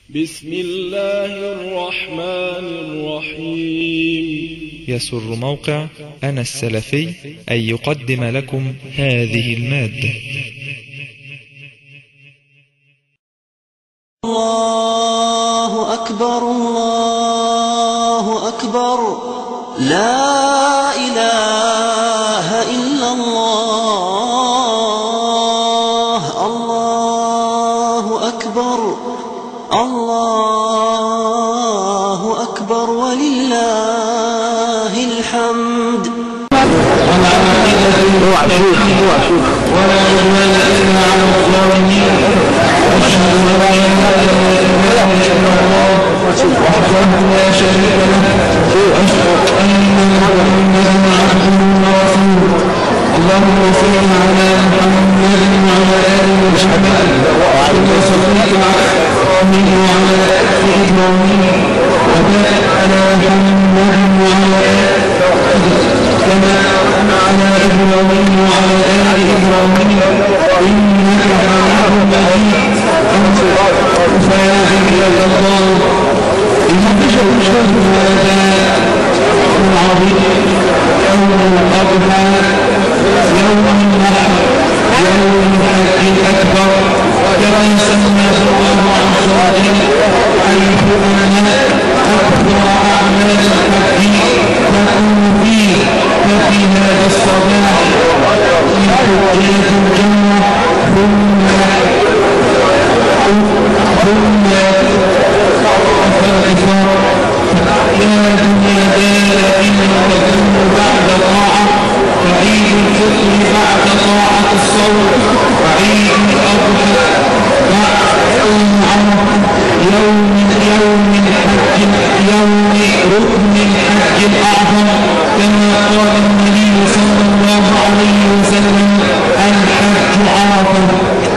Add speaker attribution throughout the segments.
Speaker 1: بسم الله الرحمن الرحيم.
Speaker 2: يسر موقع أنا السلفي أن يقدم لكم هذه المادة.
Speaker 3: الله أكبر الله أكبر، لا إله إلا الله. الله أكبر الله أكبر ولله الحمد.
Speaker 4: ولا عدوان إلا على الظالمين، وأشهد أن لا إله إلا الله وحده لا شريك له، وأشهد أن محمدا عبده ورسوله. اللهم صل على محمد وعلى آل محمد كما صليت على إبراهيم وعلى آل إبراهيم، وبارك على محمد وعلى آل كما على إبراهيم وعلى آل إبراهيم إنك حميد مجيد. فيا عباد الله، إن شهر هذا العظيم يوم الأضحى، يوم النحر، يوم الحج الأكبر، كما سماه الله عز وجل، حيث أن أكبر أعمال الحج تكون فيه. ففي هذا الصباح يحجج الجنة ثم الإفطار. يا دنيا دائما تكون بعد طاعة، وعيد الفطر بعد طاعة الصوم، وعيد الأضحى بعد يوم عرفة، يوم الحج، يوم ركن الحج الأعظم، كما قال النبي صلى الله عليه وسلم: الحج عرفة.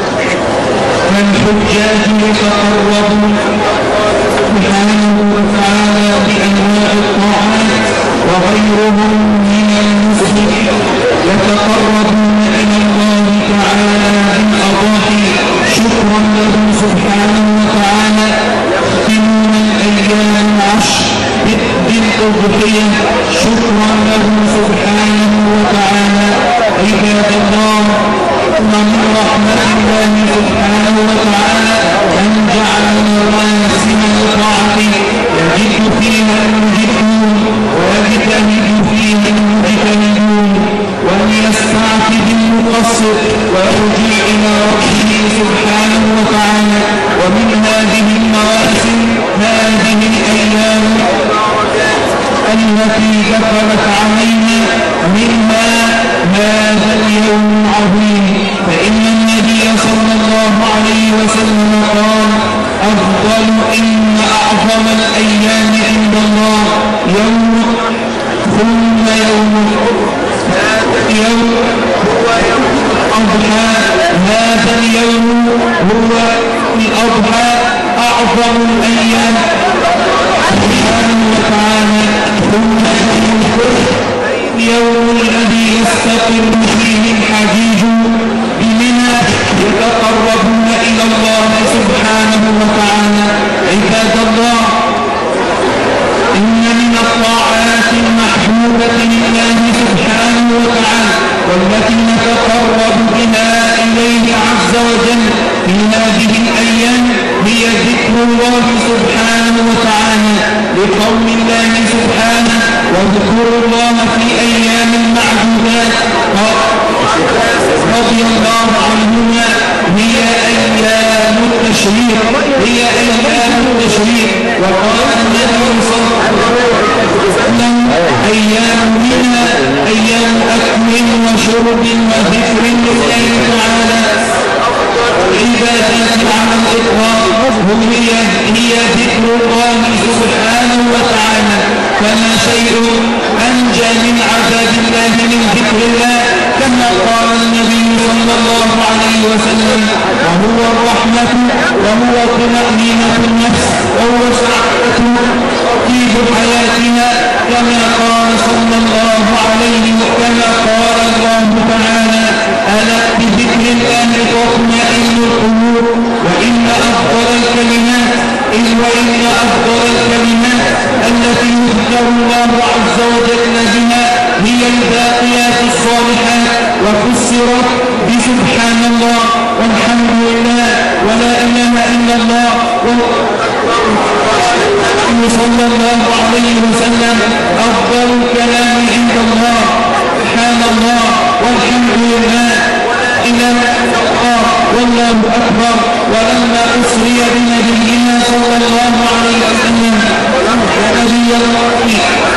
Speaker 4: فالحجاج يتقربون سبحانه وتعالى بأنواع الطاعات، وغيرهم من المسلمين يتقربون إلى الله تعالى بالأضاحي شكرا له سبحانه وتعالى. يختمون الأيام العشر بالأضحية شكرا له سبحانه وتعالى. عباد الله، ومن رحمة الله سبحانه وتعالى أن جعل مواسم الطاعة يجد فيها المجدون ويجتهد فيها المجتهدون، وليستعتب المقصر ويرجع إلى ربه سبحانه وتعالى. ومن هذه المواسم هذه الأيام التي دخلت علينا، منها هذا اليوم العظيم. فإن النبي صلى الله عليه وسلم قال: أفضل إن أعظم الأيام عند الله يوم، ثم يوم هو يوم الأضحى. هذا اليوم هو الأضحى، أعظم الأيام سبحانه وتعالى. ثم يوم الذي يستقر فيه الحجيج بمنى يتقربون إلى الله سبحانه وتعالى. عباد الله، إن من الطاعات المحبوبة لله سبحانه وتعالى والتي نتقرب بها إليه عز وجل في هذه الأيام هي ذكر الله سبحانه وتعالى، لقول الله سبحانه: واذكروا الله في أيام معدودات. رضي الله عنهما: هي أيام التشريق، هي أيام التشريق. وقال النبي صلى الله عليه وسلم: أيام منها أيام أكل وشرب وذكر لله تعالى. العبادات على الإطلاق هي ذكر الله سبحانه وتعالى، فما شيء أنجى من عذاب الله من ذكر الله، كما قال النبي صلى الله عليه وسلم: وهو الرحمة، وهو طمأنينة النفس، وهو سعادة طيب حياتنا، كما قال صلى الله عليه وسلم، كما قال الله تعالى: ألا بذكر الله تطمئن القلوب. وإن أفضل الكلمات إن الله عز وجل بها هي الباقيات الصالحات، وفسرت بسبحان الله والحمد لله ولا إله إلا الله صلى الله عليه وسلم أفضل الكلام عند الله سبحان الله والحمد لله إله إلا الله والله أكبر. ولما أسري بنبينا صلى الله عليه وسلم ونبي الله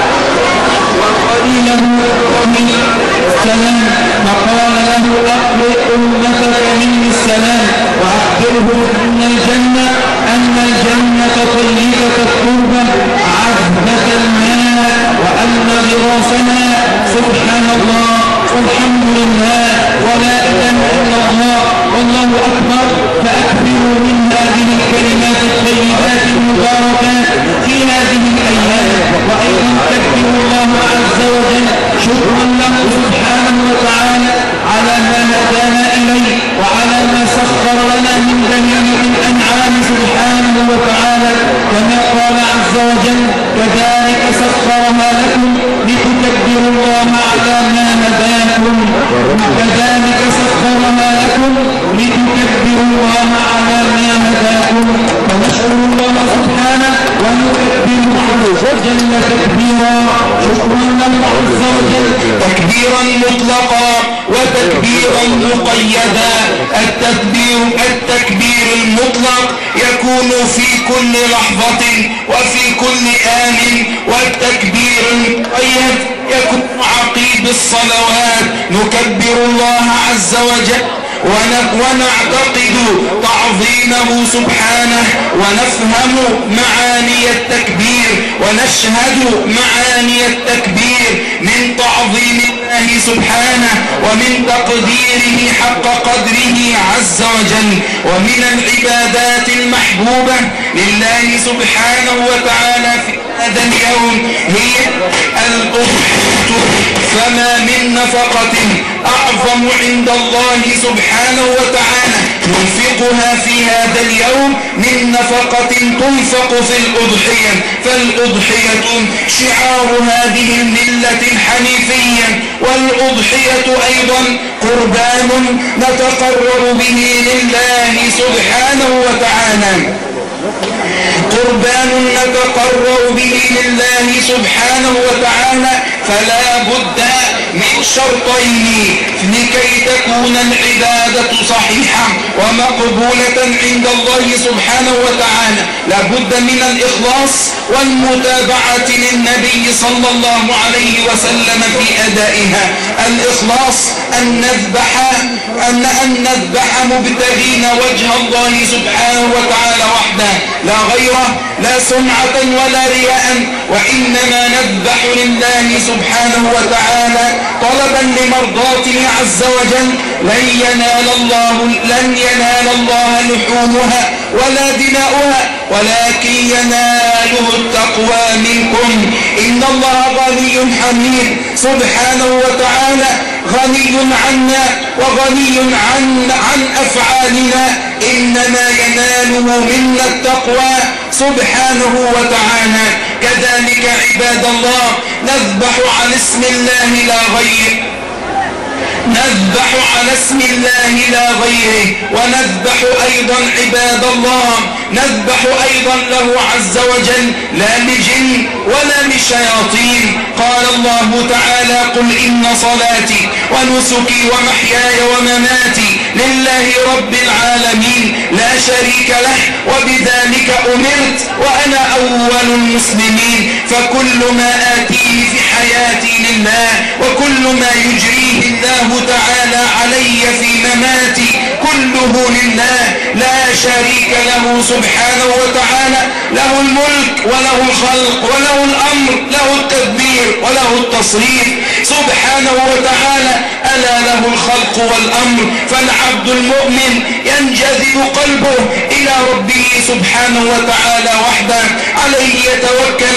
Speaker 4: وقيله من السلام فقال له أقرئ أمتك مني السلام وأخبرهم أن الجنة طيبة التربة عذبة الماء وأن غراسنا سبحان الله والحمد لله ولا إله إلا الله والله أكبر. فأكبروا من هذه الكلمات الطيبات المباركات في هذه الأيام، وأيضا تكبروا الله عز وجل شكرا له سبحانه وتعالى على ما هدانا إليه وعلى ما سخر لنا من بهيمة الأنعام سبحانه وتعالى، كما قال عز وجل كذلك سخرها لكم لتكبروا الله على ما هداكم، كذلك سخرها لكم لتكبروا الله على ما هداكم. فنشكر الله سبحانه ونكبره عز وجل تكبيرا، شكرا له عز وجل تكبيرا مطلقا وتكبيرا مقيدا. التكبير المطلق يكون في كل لحظة وفي كل آن، والتكبير المقيد يكون عقيب الصلوات. نكبر الله عز وجل ونعتقد تعظيمه سبحانه، ونفهم معاني التكبير ونشهد معاني التكبير من تعظيم الله سبحانه ومن تقديره حق قدره عز وجل. ومن العبادات المحبوبة لله سبحانه وتعالى في هذا اليوم هي الأضحية، فما من نفقة أعظم عند الله سبحانه وتعالى ننفقها في هذا اليوم من نفقة تنفق في الأضحية. فالأضحية شعار هذه الملة الحنيفية، والأضحية أيضا قربان نتقرب به لله سبحانه وتعالى، قربان نتقرب به لله سبحانه وتعالى. فلا بد من شرطين لكي تكون العبادة صحيحة ومقبولة عند الله سبحانه وتعالى. لا بد من الإخلاص والمتابعة للنبي صلى الله عليه وسلم في أدائها. الإخلاص أن نذبح مبتغين وجه الله سبحانه وتعالى وحده، لا غيره، لا سمعة ولا رياء، وإنما نذبح لله سبحانه وتعالى طلبا لمرضاته عز وجل. لن ينال الله لحومها ولا دماؤها ولكن يناله التقوى منكم. إن الله غني حميد سبحانه وتعالى، غني عنا وغني عن أفعالنا، إنما يناله منا التقوى سبحانه وتعالى. كذلك عباد الله نذبح على اسم الله لا غيره، نذبح على اسم الله لا غيره، ونذبح أيضا عباد الله نذبح أيضا له عز وجل لا لجن ولا لشياطين. قال الله تعالى قل إن صلاتي ونسكي ومحياي ومماتي لله رب العالمين لا شريك له وبذلك أمرت وأنا أول المسلمين. فكل ما آتيه في حياتي لله، وكل ما يجريه الله تعالى علي في مماتي كله لله لا شريك له سبحانه وتعالى. له الملك وله الخلق وله الأمر، له التدبير وله التصريف سبحانه وتعالى. ألا له الخلق والأمر. فالعبد المؤمن ينجذب قلبه إلى ربه سبحانه وتعالى وحده، عليه يتوكل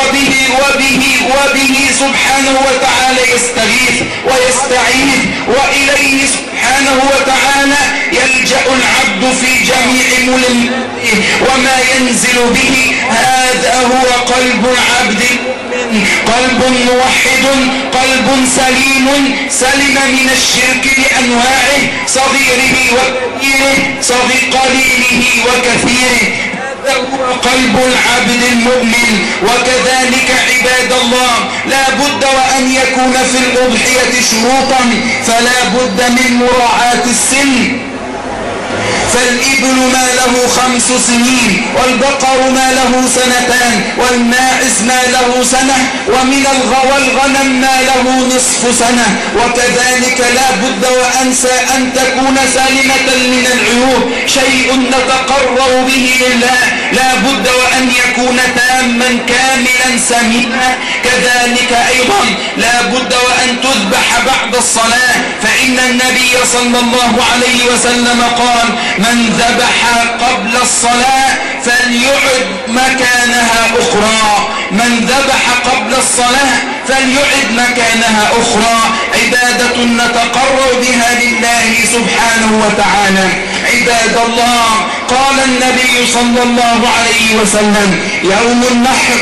Speaker 4: وبه سبحانه وتعالى يستغيث ويستعيذ، وإليه سبحانه وتعالى يلجأ العبد في جميع ملمته وما ينزل به. هذا هو قلب العبد قلب موحد، قلب سليم سلم من الشرك بأنواعه، صغيره وكبيره، قليله وكثيره. هذا هو قلب العبد المؤمن. وكذلك عباد الله لا بد وأن يكون في الأضحية شروطا، فلا بد من مراعاة السن، فالإبل ما له 5 سنين، والبقر ما له 2 سنين، والماعز ما له 1 سنة، ومن والغنم ما له نصف سنة. وكذلك لا بد وأنسى أن تكون سالمة من العيوب، شيء نتقرب به لله لا بد وأن يكون تاما كاملا سمينا. كذلك أيضا لا بد وأن تذبح بعد الصلاة، فإن النبي صلى الله عليه وسلم قال: من ذبح قبل الصلاة فليعد مكانها أخرى. من ذبح قبل الصلاة فليعد مكانها أخرى. عبادة نتقرب بها لله سبحانه وتعالى. عباد الله، قال النبي صلى الله عليه وسلم: يوم النحر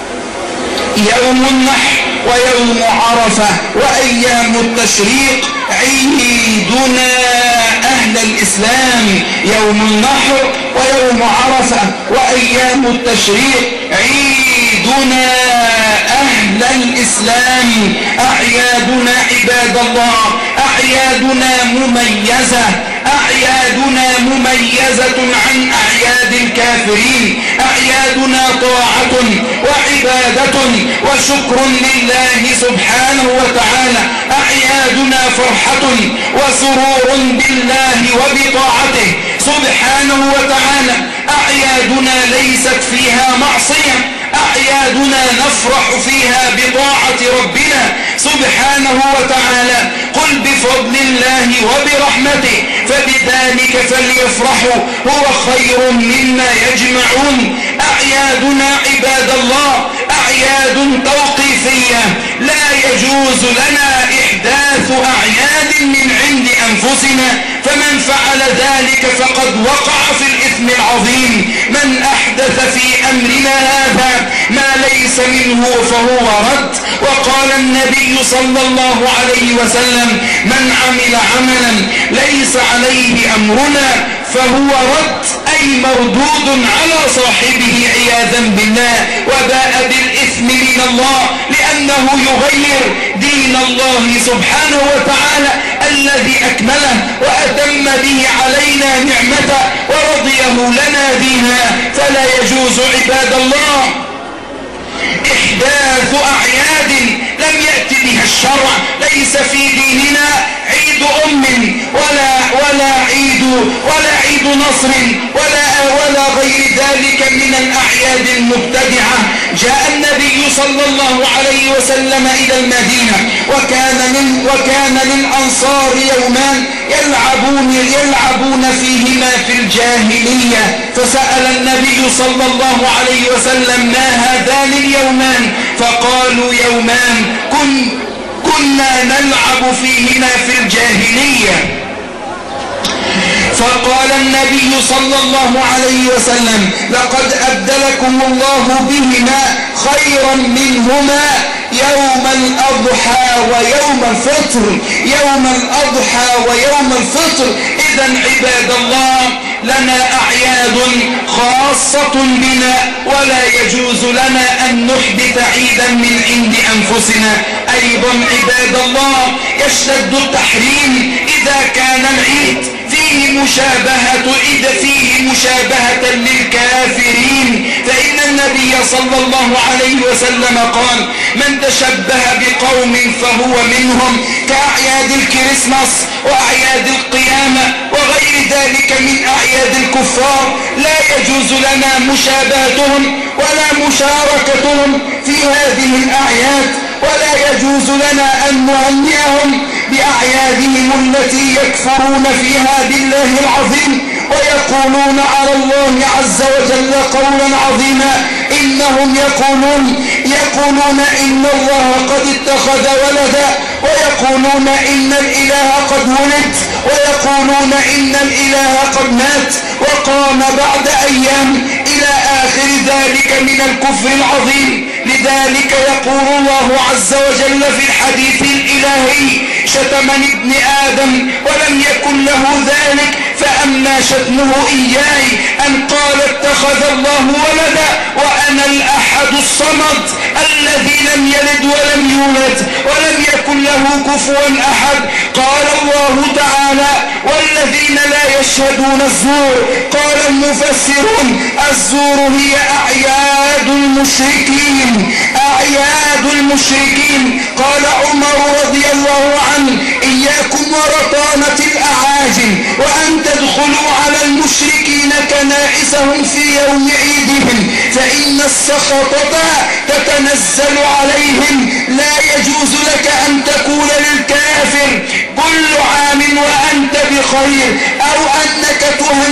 Speaker 4: ويوم عرفة وأيام التشريق عيدنا أهل الإسلام. يوم النحر ويوم عرفة وأيام التشريق عيدنا أهل الإسلام. أعيادنا عباد الله أعيادنا مميزة عن أعياد الكافرين. أعيادنا طاعة وعبادة وشكر لله سبحانه وتعالى. أعيادنا فرحة وسرور بالله وبطاعته سبحانه وتعالى. أعيادنا ليست فيها معصية، أعيادنا نفرح فيها بطاعة ربنا سبحانه وتعالى. قل بفضل الله وبرحمته فبذلك فليفرحوا هو خير مما يجمعون. أعيادنا عباد الله أعياد توقيفية، لا يجوز لنا إحداث أعياد من عند أنفسنا، فمن فعل ذلك فقد وقع في الإثم العظيم. من أحدث في أمرنا هذا ما ليس منه فهو رد. وقال النبي صلى الله عليه وسلم: من عمل عملا ليس عليه أمرنا فهو رد، أي مردود على صاحبه عياذا بالله، وباء بالإثم من الله، لأنه يغير دين الله سبحانه وتعالى الذي أكمله وأتم به علينا نعمته ورضيه لنا دينا. فلا يجوز عباد الله إحداث أعياد لم يأتي بها الشرع. ليس في ديننا عيد ولا عيد نصر ولا غير ذلك من الأعياد المبتدعة. جاء النبي صلى الله عليه وسلم إلى المدينة، وكان للأنصار يومان يلعبون فيهما في الجاهلية، فسأل النبي صلى الله عليه وسلم: ما هذان اليومان؟ فقالوا: يومان كنا نلعب فيهما في الجاهلية. فقال النبي صلى الله عليه وسلم: لقد أبدلكم الله بهما خيرا منهما يوم الأضحى ويوم الفطر. إذن عباد الله لنا أعياد خاصة بنا، ولا يجوز لنا أن نحدث عيدا من عند أنفسنا. أيضا عباد الله يشتد التحريم إذا كان العيد فيه مشابهة للكافرين، فإن النبي صلى الله عليه وسلم قال: من تشبه بقوم فهو منهم، كأعياد الكريسماس وأعياد القيامة وغير ذلك من أعياد الكفار. لا يجوز لنا مشابهتهم ولا مشاركتهم في هذه الأعياد، ولا يجوز لنا أن نهنئهم بأعيادهم التي يكفرون فيها بالله العظيم ويقولون على الله عز وجل قولا عظيما. إنهم يقولون إن الله قد اتخذ ولدا، ويقولون إن الإله قد ولد، ويقولون إن الإله قد مات وقام بعد أيام، إلى آخر ذلك من الكفر العظيم. ولذلك يقول الله عز وجل في الحديث الإلهي: شتمني ابن آدم ولم يكن له ذلك، فأما شتمه إياي أن قال اتخذ الله ولدا وأنا الأحد الصمد الذي لم يلد ولم يولد ولم يكن له كفوا أحد. قال الله تعالى: والذين لا يشهدون الزور. قال المفسرون: الزور هي أعياد المشركين، أعياد المشركين. قال عمر رضي الله عنه: إياكم ورطانة الأعاجم، وأن تدخلوا على المشركين كنائسهم في يوم عيدهم، فإن السخطة تتنزل عليهم. لا يجوز لك أن تقول للكافر: كل عام وأنت بخير، أو أنك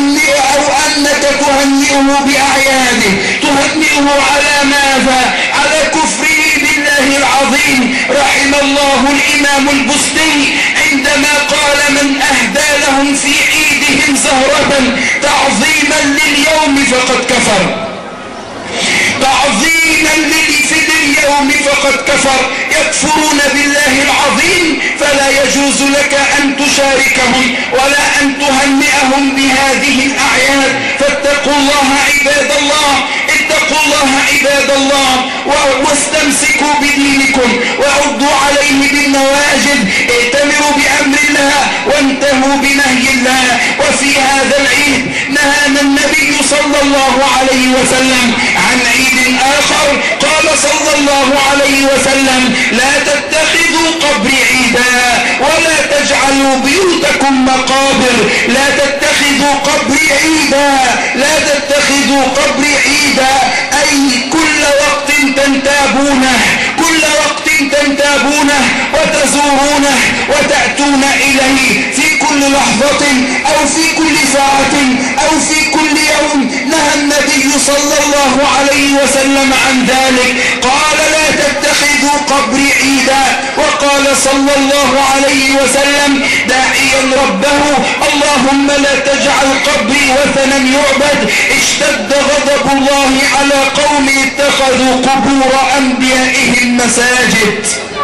Speaker 4: تهنئه بأعياده. تهنئه على ماذا؟ على كفره بالله العظيم. رحم الله الإمام البستي عندما قال: من أهدى لهم في عيدهم زهرة تعظيما لليوم فقد كفر. تعظيما لليوم فقد كفر. يكفرون بالله العظيم، فلا يجوز لك أن تشاركهم ولا أن تهنئهم بهذه الأعياد. فاتقوا الله عباد الله، اتقوا الله عباد الله، واستمسكوا بدينكم وعضوا عليه بالنواجذ. ائتمروا بأمر الله وانتهوا بنهي الله. وفي هذا العيد نهانا النبي صلى الله عليه وسلم عن عيد آخر. قال صلى الله عليه وسلم: لا تتخذوا قبري عيدا ولا تجعلوا بيوتكم مقابر. لا تتخذوا قبري عيدا، لا تتخذوا قبري عيدا، أي كل وقت تنتابونه، كل وقت تنتابونه وتزورونه وتأتون إليه في كل لحظة أو في كل ساعة أو في كل يوم. نهى النبي صلى الله عليه وسلم عن ذلك. قال: لا تتخذوا قبري عيدا. وقال صلى الله عليه وسلم داعيا ربه: اللهم لا تجعل قبري وثنا يعبد. اشتد غضب الله على قوم اتخذوا قبور أنبيائهم مساجد.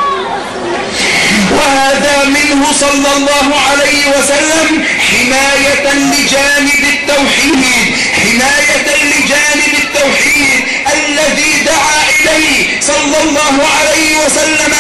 Speaker 4: وهذا منه صلى الله عليه وسلم حماية لجانب التوحيد، حماية لجانب التوحيد الذي دعا إليه صلى الله عليه وسلم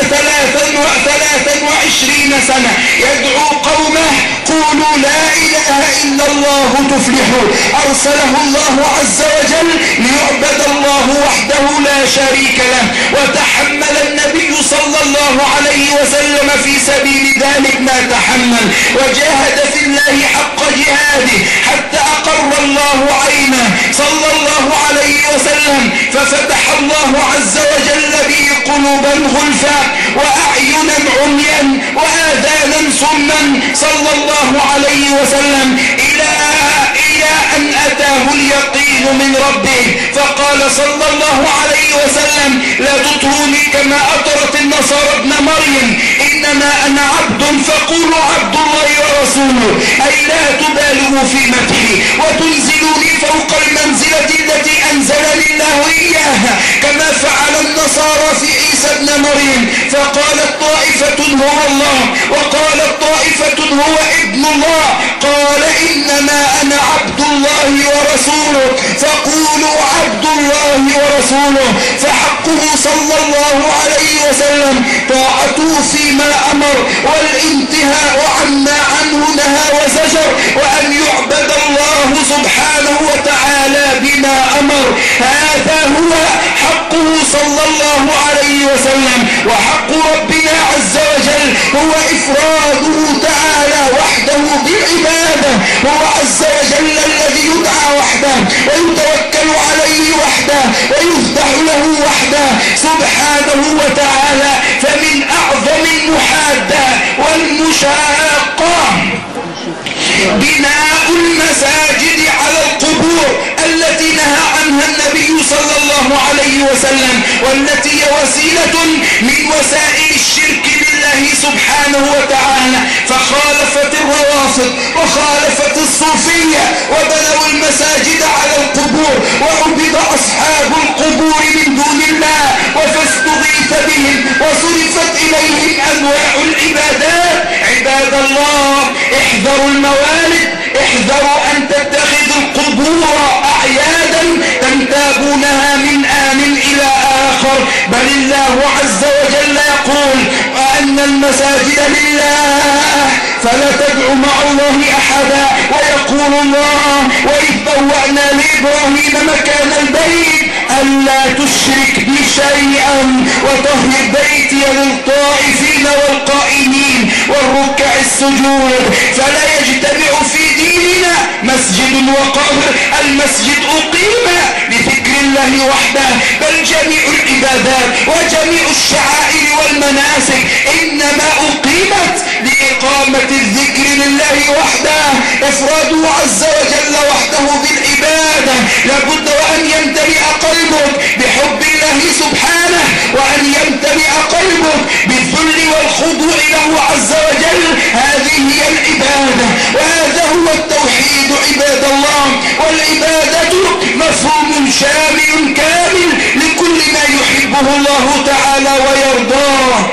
Speaker 4: 23 سنة يدعو قومه: قولوا لا إله إلا الله تفلحوا. أرسله الله عز وجل ليعبد الله وحده لا شريك له، وتحمل النبي صلى الله عليه وسلم في سبيل ذلك ما تحمل، وجاهد في الله حق جهاده حتى أقر الله عينه صلى الله عليه وسلم، ففتح الله عز وجل به قلوبا غلفا وأعينا عميا وآذانا صما صلى الله عليه وسلم إلى أن أتاه اليقين من ربه. فقال صلى الله عليه وسلم: لا تطروني كما أطرت النصارى ابن مريم، إنما أنا عبد فقولوا عبد الله ورسوله، أي لا تبالغوا في مدحي وتنزلوني فوق المنزلة التي أنزلني الله إياها كما فعل النصارى في عيسى ابن مريم. فقالت طائفة هو الله وقالت طائفة هو ابن الله. قال: إنما أنا عبد الله ورسوله فقولوا عبد الله ورسوله. فحقه صلى الله عليه وسلم طاعته فيما أمر والانتهاء عما عنه نهى وزجر، وأن يعبد الله سبحانه وتعالى بما أمر. هذا هو حقه صلى الله عليه وسلم. وحق ربنا عز وجل هو إفراده تعالى وحده بالعبادة. هو عز وجل الذي يدعى وحده ويتوكل عليه وحده ويفتح له وحده سبحانه وتعالى. فمن أعظم المحادة والمشاقة بناء المساجد على القبور التي نهى عنها النبي صلى الله عليه وسلم، والتي هي وسيلة من وسائل الشرك بالله سبحانه وتعالى. فخالفت الروافض وخالفت الصوفية وبنوا المساجد على القبور وعبد أصحاب القبور من دون الله العبادات. عباد الله احذروا الموالد، احذروا أن تتخذوا القبور أعيادا تنتابونها من آن إلى آخر، بل الله عز وجل يقول وأن المساجد لله فلا تدعوا مع الله أحدا. ويقول الله وإذ بوأنا لإبراهيم مكان البيت ألا تشرك بي شيئا وطهر بيتي للطائفين والقائمين والركع السجود. فلا يجتمع في ديننا مسجد وقبر. المسجد أقيم لذكر الله وحده، بل جميع العبادات وجميع الشعائر والمناسك إنما أقيمت لإقامة الذكر لله وحده، إفراده عز وجل وحده بالعبادة. لابد وأن يمتلئ قلبك بحب الله سبحانه، وأن يمتلئ قلبك بالذل والخضوع له عز وجل. هذه هي العبادة وهذا هو التوحيد عباد الله. والعبادة مفهوم شامل كامل لكل ما يحبه الله تعالى ويرضاه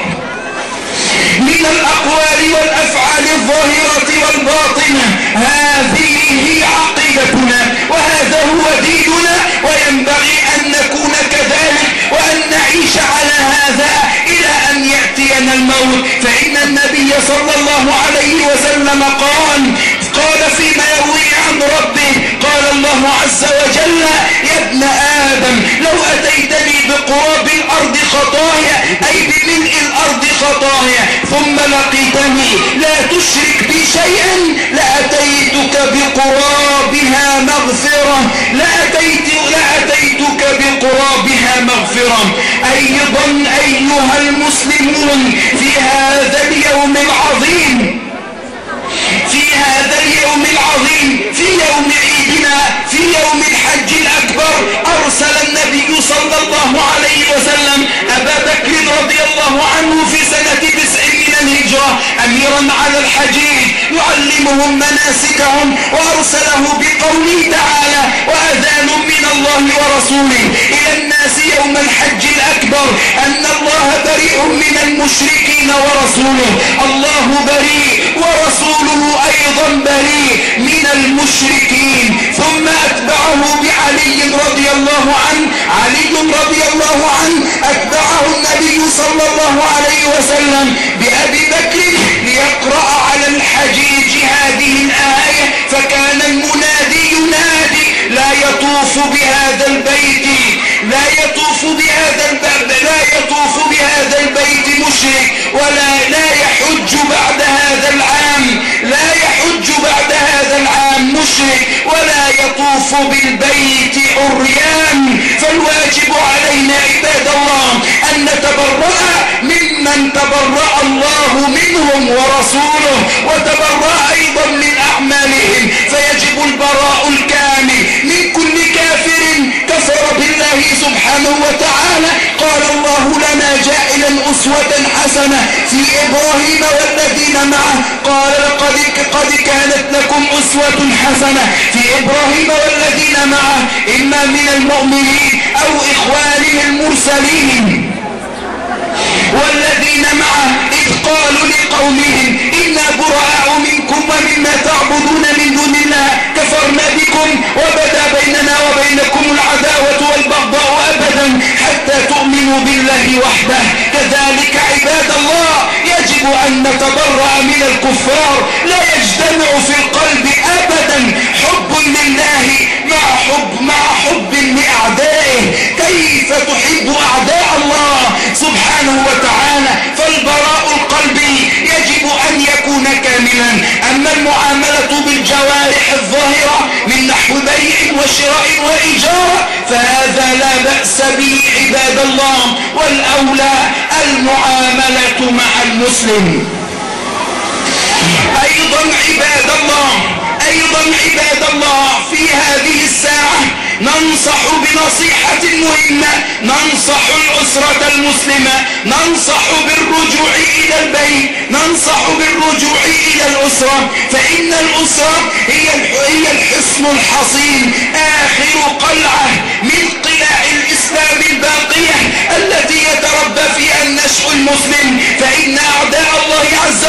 Speaker 4: من الأقوال والأفعال الظاهرة والباطنة. هذه هي عقيدتنا وهذا هو ديننا، وينبغي أن نكون كذلك وأن نعيش على هذا إلى أن يأتينا الموت. فإن النبي صلى الله عليه وسلم قال فيما يروي عن ربه، قال الله عز وجل يا ابن آدم لو أتيتني بقراب الأرض خطايا، أي بملء الأرض خطايا، ثم لقيتني لا تشرك بي شيئا لأتيتك بقرابها مغفرة، لأتيتك بقرابها مغفرة. أيضا أيها المسلمون في هذا اليوم العظيم، في يوم عيدنا، في يوم الحج الأكبر، أرسل النبي صلى الله عليه وسلم أبا بكر رضي الله عنه في سنة 9 من الهجرة أميرا على الحجيج يعلمهم مناسكهم، وأرسله بقوله تعالى وأذان من الله ورسوله إلى الناس يوم الحج الأكبر أن الله بريء من المشركين ورسوله. الله بريء ورسوله أيضا بريء من المشركين. ثم أتبعه بعلي رضي الله عنه، أتبعه النبي صلى الله عليه وسلم بأبي بكر ليقرأ على الحجيج هذه الآية. فكان المنادي ينادي لا يطوف بهذا البيت مشرك، لا يحج بعد هذا العام مشرك، ولا يطوف بالبيت عريان. فالواجب علينا عباد الله أن نتبرأ ممن تبرأ الله منهم ورسوله، وتبرأ أيضا من أعمالهم. فيجب البراء الكامل من كل كافر كفر بالله سبحانه وتعالى. قال الله لنا جائلا أسوة حسنة في إبراهيم والذين معه، قال قد كانت لكم أسوة حسنة في إبراهيم والذين معه إما من المؤمنين أو إخوانه المرسلين والذين معه إذ قالوا لقومهم إنا براء منكم ومما تعبدون من دون الله كفرنا بكم وبدا بيننا وبينكم العداوة والبغضاء أبدا حتى تؤمنوا بالله وحده. كذلك عباد الله يجب أن نتبرأ من الكفار. لا يجتمع في القلب أبدا حب لله مع حب لأعدائه. كيف تحب أعداء الله سبحانه وتعالى؟ فالبراء القلبي يجب أن يكون كاملا. أما المعاملة بالجوارح الظاهرة من نحو بيع وشراء وإيجار فهذا لا بأس به عباد الله، والأولى المعاملة مع المسلم. أيضا عباد الله في هذه الساعة ننصح بنصيحة مهمة، ننصح الأسرة المسلمة، ننصح بالرجوع إلى البيت، ننصح بالرجوع إلى الأسرة. فإن الأسرة هي الحصن الحصين، آخر قلعة من قلاع الإسلام الباقية التي يتربى فيها النشء المسلم. فإن أعداء الله عز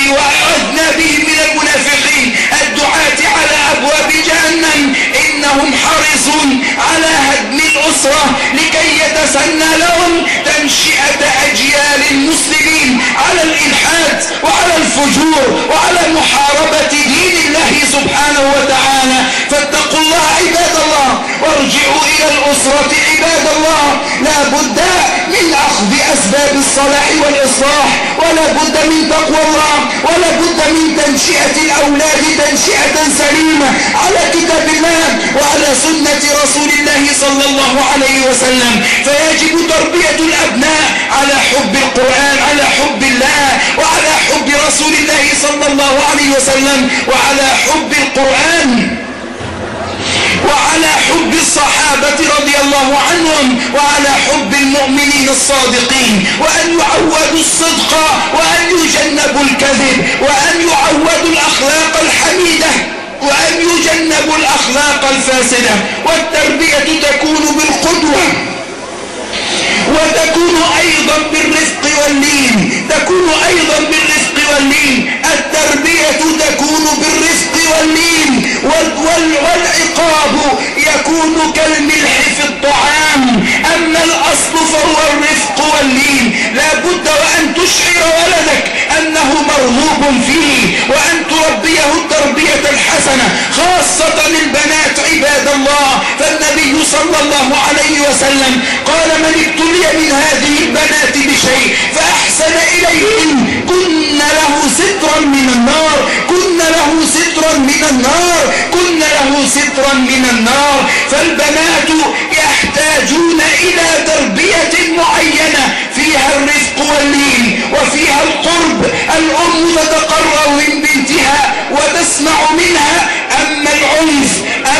Speaker 4: وأذنابهم من المنافقين الدعاة على أبواب جهنم إنهم حريصون على هدم الأسرة لكي يتسنى لهم تنشئة أجيال المسلمين على الإلحاد وعلى الفجور وعلى محاربة دين الله سبحانه وتعالى. فاتقوا الله عباد الله وارجعوا إلى الأسرة عباد الله. لا بد من أخذ أسباب الصلاح والإصلاح، ولا بد من تقوى الله، ولا بد من تنشئة الأولاد تنشئة سليمة على كتاب الله وعلى سنة رسول الله صلى الله عليه وسلم. فيجب تربية الأبناء على حب القرآن، على حب الله، وعلى حب رسول الله صلى الله عليه وسلم، وعلى حب القرآن، وعلى حب الصحابة رضي الله عنهم، وعلى حب المؤمنين الصادقين، وأن يعودوا الصدق، وأن يجنبوا الكذب، وأن يعودوا الأخلاق الحميدة، وأن يجنبوا الأخلاق الفاسدة. والتربية تكون بالقدوة، وتكون أيضا بالرفق واللين، تكون أيضا بالرفق واللين. التربية تكون بالرفق واللين، والعقاب يكون كالملح في الطعام. أما الأصل فهو الرفق واللين. لا بد وأن تشعر ولدك أنه مرغوب فيه، وأن تربيه التربية الحسنة، خاصة البنات عباد الله. فالنبي صلى الله عليه وسلم قال: من ابتلي من هذه البنات بشيء فأحسن إليهن كن له سترا من النار، كن له سترا من النار، كن له سترا من النار. فالبنات يحتاجون إلى تربية معينة فيها الرفق واللين وفيها القرب. الأم تتقرب من بنتها وتسمع منها. أما العنف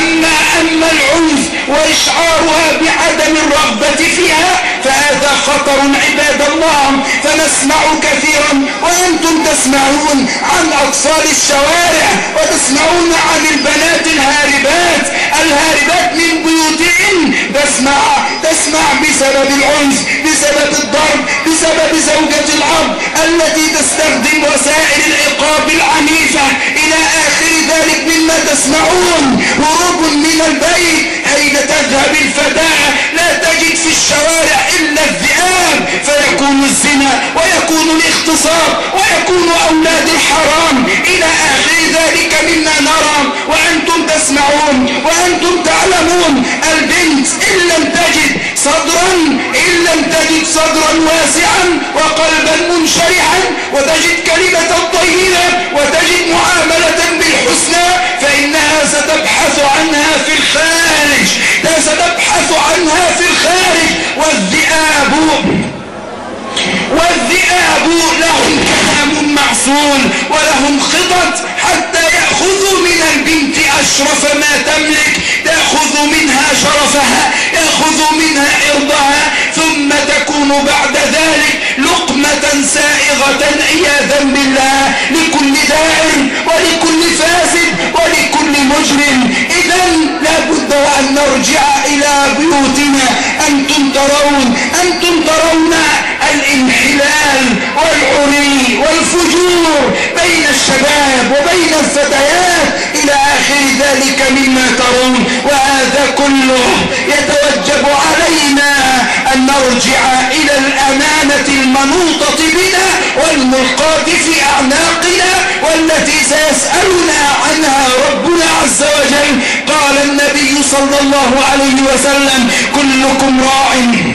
Speaker 4: وإشعارها بعدم الرغبة فيها فهذا خطر عباد الله. فنسمع كثيرا وأنتم تسمعون عن أطفال الشوارع، وتسمعون عن البنات الهاربات من بيوتهم. تسمع بسبب العنف، بسبب الضرب، بسبب زوجة الأب التي تستخدم وسائل العقاب العنيفة إلى آخر ذلك مما تسمعون. هروب من البيت، أين تذهب الفتاة؟ لا تجد في الشوارع إلا الذئاب، فيكون الزنا ويكون الاغتصاب ويكون أولاد الحرام إلى آخر ذلك مما نرى وأنتم تسمعون وأنتم تعلمون. البنت إن لم تجد صدرا واسعا وقلبا منشرحا، وتجد كلمة طيبة، وتجد معاملة بالحسنى، فإنها ستبحث عنها في الخارج، والذئاب لهم كلام معسول ولهم خطط حتى يأخذوا من البنت أشرف ما تملك، يأخذوا منها شرفها، يأخذوا منها إرضها، ثم تكون بعد ذلك لقمة سائغة عياذا بالله لكل داعٍ ولكل فاسد ولكل مجرم. إذن لا بد وأن نرجع إلى بيوتنا. أنتم ترون الانحلال والعري والفجور بين الشباب وبين الفتيات إلى آخر ذلك مما ترون، وهذا كله يتوجب علينا أن نرجع إلى الأمانة المنوطة بنا والملقاة في أعناقنا، والتي سيسألنا عنها ربنا عز وجل. قال النبي صلى الله عليه وسلم: كلكم راع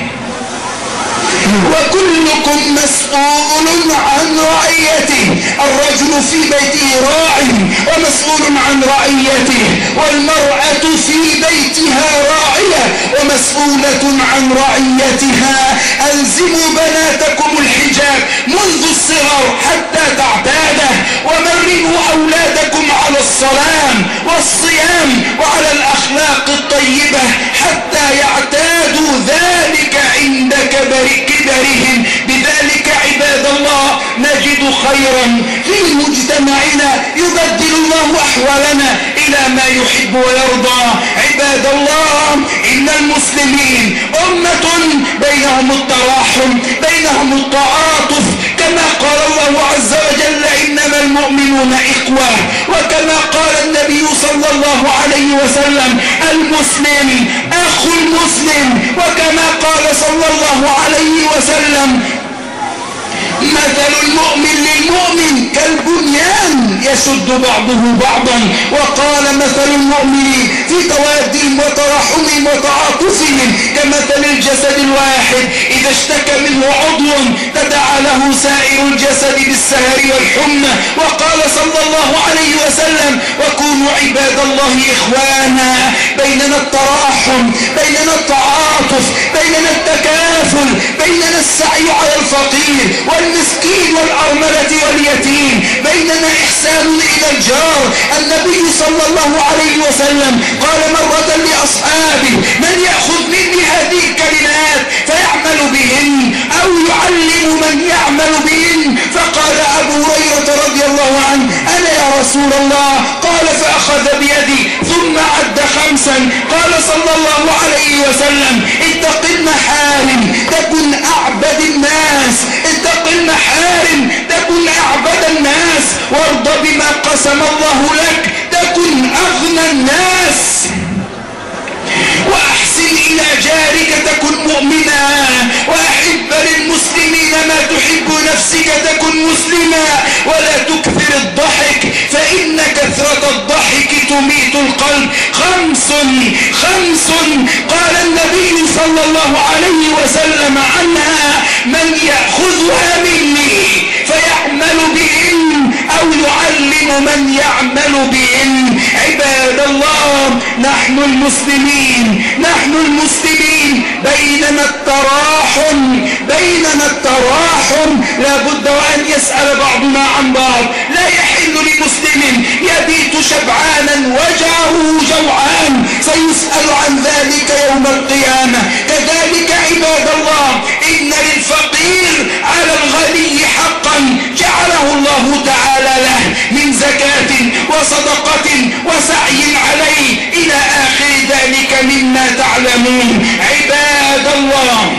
Speaker 4: وكلكم مسؤول عن رعيته. الرجل في بيته راع ومسؤول عن رعيته، والمرأة في بيتها راعية ومسؤولة عن رعيتها. ألزموا بناتكم الحجاب منذ الصغر حتى تعتاده، ومرنوا أولادكم على الصلاة والصيام وعلى الأخلاق الطيبة حتى يعتادوا ذلك عند كبرهم. بذلك عباد الله نجد خيرا في مجتمعنا، يبدل الله أحوالنا إلى ما يحب ويرضى. عباد الله، إن المسلمين أمة بينهم التراحم، بينهم التعاطف، كما قال الله عز وجل إنما المؤمنون إخوة. وكما قال النبي صلى الله عليه وسلم المسلم أخو المسلم. وكما قال صلى الله عليه وسلم مثل المؤمن للمؤمن كالبنيان يشد بعضه بعضا. وقال مثل المؤمن في توادهم وتراحمهم وتعاطفهم كمثل الجسد الواحد إذا اشتكى منه عضو تداعى له سائر الجسد بالسهر والحمى. وقال صلى الله عليه وسلم وكونوا عباد الله إخوانا. بيننا التراحم، بيننا التعاطف، بيننا التكافل، بيننا السعي على الفقير والمسكين والأرملة واليتيم، بيننا إحسان إلى الجار. النبي صلى الله عليه وسلم قال مرة لأصحابه من يأخذ مني هذه الكلمات فيعمل بهن أو يعلم من يعمل بهن؟ فقال أبو هريرة رضي الله عنه أنا يا رسول الله. قال فأخذ بيدي ثم عد 5. قال صلى الله عليه وسلم اتق المحارم تكن أعبد الناس، اتق المحارم تكن أعبد الناس، وارض بما قسم الله لك تكن أغنى الناس، وأحسن إلى جارك تكن مؤمنا، وأحب للمسلمين ما تحب نفسك تكن مسلما، ولا تكثر الضحك فإن كثرة الضحك تميت القلب. 5 قال النبي صلى الله عليه وسلم عنها من يأخذها مني فيعمل بهن أو يعلم من يعمل بهن. عباد الله نحن المسلمين بيننا التراحم، لا بد وأن يسأل بعضنا عن بعض. لا يحل لمسلم يبيت شبعانا وجعه جوعان، سيسأل عن ذلك يوم القيامة. كذلك عباد الله إن للفقير على الغني حقا جعله الله تعالى له من زكاة وصدقة وسعي عليه إلى آخر ذلك مما تعلمون. عباد الله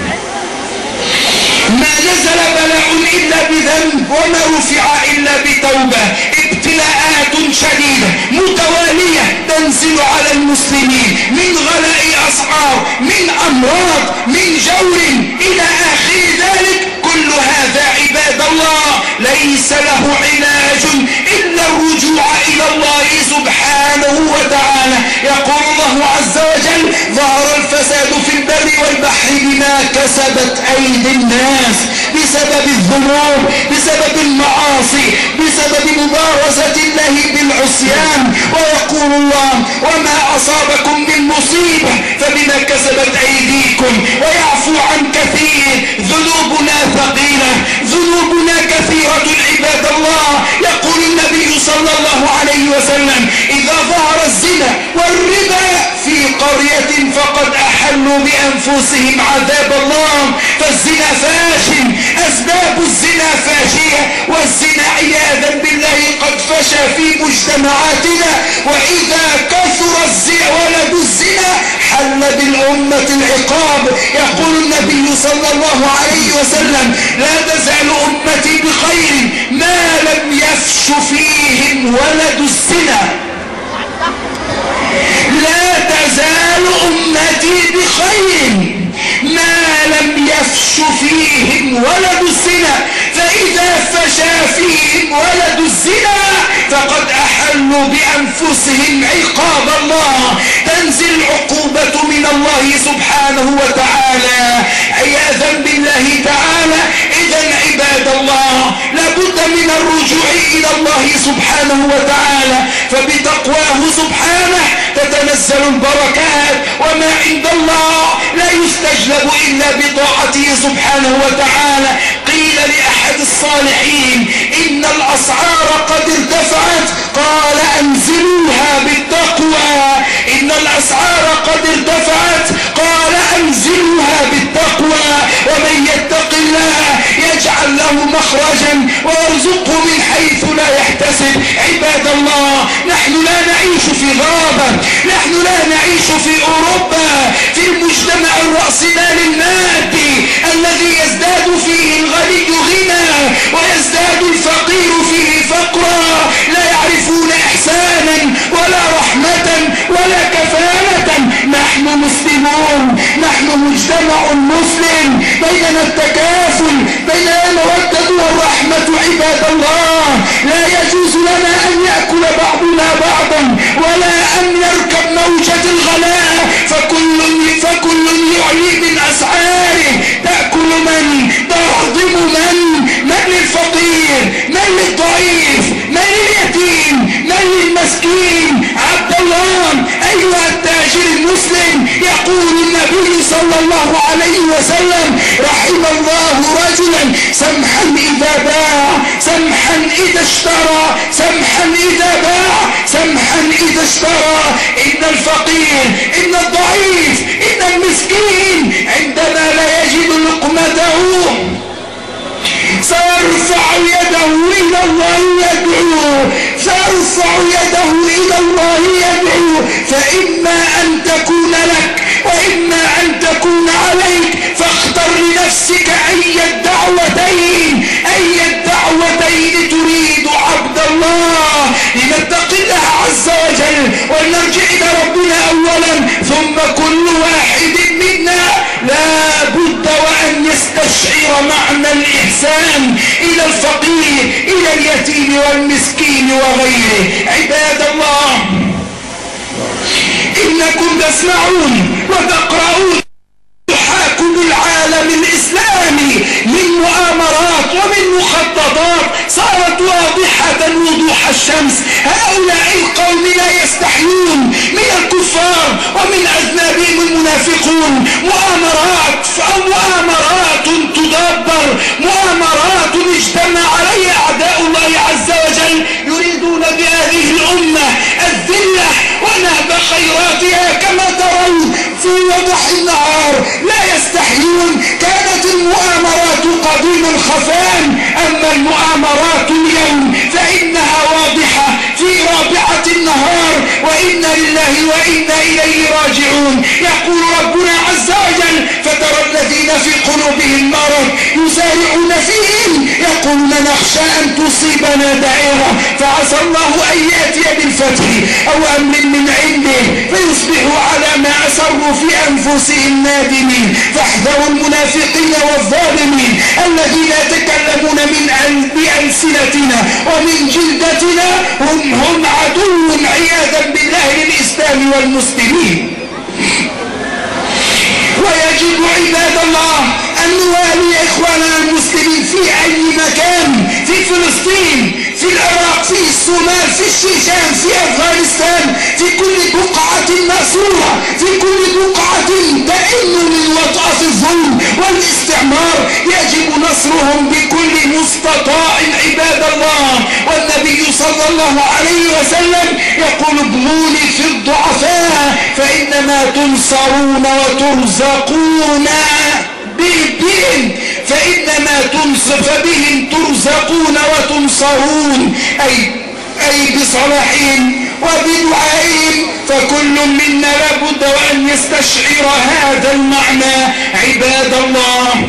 Speaker 4: ما نزل بلاء إلا بذنب وما رفع إلا بتوبة. ابتلاءات شديدة متوالية تنزل على المسلمين من غلاء أسعار، من أمراض، من جور إلى آخر ذلك. كل هذا عباد الله ليس له علاج إلا الرجوع إلى الله سبحانه وتعالى. يقول الله عز وجل ظهر الفساد في البر والبحر بما كسبت أيدي الناس، بسبب الذنوب، بسبب المعاصي، بسبب مبارزة الله بالعصيان. ويقول الله وما أصابكم من مصيبة فبما كسبت أيديكم ويعفو عن كثير. ذنوبنا ثقيلة، ذنوبنا كثيرة عباد الله. يقول النبي صلى الله عليه وسلم إذا ظهر الزنا والربا في قرية فقد أحلوا بأنفسهم عذاب الله. فالزنا فاشل، أسباب الزنا فاشية، والزنا عياذا بالله قد فشى في مجتمعاتنا. وإذا كثر ولد الزنا حل بالأمة العقاب. يقول النبي صلى الله عليه وسلم لا تزال أمتي بخير ما لم يفش فيهم ولد الزنا. لا تزال أمتي بخير ما لم يفش فيهم ولد الزنا، فإذا فشى فيهم ولد الزنا فقد أحلوا بأنفسهم عقاب الله. تنزل العقوبة من الله سبحانه وتعالى عياذا بالله تعالى. إذن عباد الله لابد من الرجوع إلى الله سبحانه وتعالى، فبتقواه سبحانه تتنزل البركات، وما عند الله لا يستجلب إلا بطاعته سبحانه وتعالى. قيل لأحد الصالحين إن الأسعار قد ارتفعت، قال أنزلوها بالتقوى. إن الأسعار قد ارتفعت، قال أنزلوها بالتقوى. ومن يتق الله يجعل له مخرجا ويرزقه من حيث لا يحتسب. عباد الله نحن لا نعيش في غابة، نحن لا نعيش في أوروبا في المجتمع الرأسمالي المادي الذي يزداد فيه الغني غنى ويزداد الفقير مسلمون، نحن مجتمع مسلم، بيننا التكافل، بيننا المودة والرحمة عباد الله. لا يجوز لنا أن يأكل بعضنا بعضا ولا أن يركب موجة الغلاء، فكل يعلي من أسعاره. تأكل من؟ تهضم من للفقير؟ من للضعيف؟ من لليتيم؟ من للمسكين؟ عبد الله أيها التاجر المسلم، يقول النبي صلى الله عليه وسلم: رحم الله رجلا سمحا إذا باع، سمحا إذا اشترى، سمحا إذا باع، سمحا إذا اشترى. إن الفقير، إن الضعيف، إن المسكين عندما لا يجد لقمته سيرفع يده إلى الله يدعو، سيرفع يده إلى الله يدعو. فإما أن تكون لك وإما أن تكون عليك، فاختر لنفسك أي الدعوتين تريد عبد الله. لنتقي الله عز وجل ونرجع إلى ربنا أولا، ثم كل واحد منا لا بد وأن يستشعر معنى الإحسان إلى الفقير، إلى اليتيم والمسكين وغيره. عباد الله، إنكم تسمعون وتقرؤون تحاكم العالم الإسلامي من مؤامرات ومن مخططات صارت واضحة وضوح الشمس. هؤلاء القوم لا يستحيون من الكفار ومن أذنابهم المنافقون. مؤامرات تدبر، مؤامرات اجتمع عليها أعداء الله عز وجل، يريدون بهذه الأمة الذلة ونهب خيراتها كما ترون في وضح النهار. لا يستحيون. كانت المؤامرات قديم الخفان، أما المؤامرات اليوم فإنها واضحة في رابعة النهار. وإنا لله وإنا إليه راجعون. يقول ربنا عز وجل: فترى الذين في قلوبهم مرض يسارعون فيهم يقولون نخشى أن تصيبنا دائرة فعسى الله أن يأتي بالفتح أو أمر من عنده فيصبحوا على ما أسروا في أنفسهم نادمين. فاحذروا المنافقين والظالمين الذين يتكلمون بألسنتنا ومن جلدتنا، هم عدو عياذا بالله للإسلام والمسلمين. ويجب عباد الله أن نوالي إخواننا المسلمين في أي مكان، في فلسطين، في العراق، في الصومال، في الشيشان، في أفغانستان، في كل بقعة مأسورة، في كل بقعة تئن من وطأة الظلم والاستعمار. يجب نصرهم بكل مستطاع عباد الله. والنبي صلى الله عليه وسلم يقول: ابغوني في الضعفاء فإنما تنصرون وترزقون بهم، فإنما فبهم ترزقون وتنصرون، أي بصلاحهم وبدعائهم. فكل منا لابد وأن يستشعر هذا المعنى عباد الله.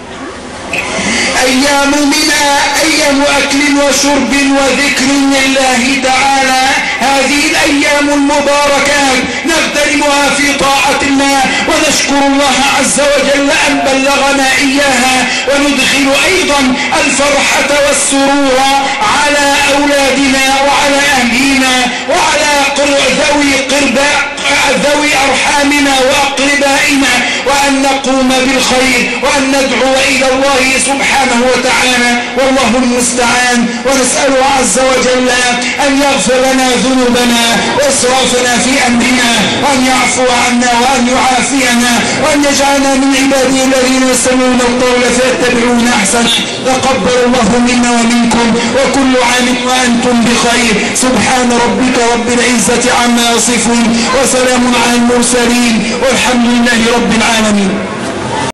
Speaker 4: أيام منا أيام أكل وشرب وذكر لله تعالى. هذه الأيام المباركات نغتنمها في طاعة الله ونشكر الله عز وجل أن بلغنا إياها، وندخل أيضا الفرحة والسرور على أولادنا وعلى أهلنا وعلى ذوي أرحامنا وأقربائنا، وأن نقوم بالخير وأن ندعو إلى الله سبحانه وتعالى، والله المستعان. ونسأله عز وجل أن يغفر لنا ذنوبنا وإسرافنا في أمرنا، وأن يعفو عنا وأن يعافينا، وأن يجعلنا من عباده الذين يستمعون القول فيتبعون أحسنه. تقبل الله منا ومنكم، وكل عام وأنتم بخير. سبحان ربك رب العزة عما يصفون، وسلام على المرسلين، والحمد لله رب العالمين.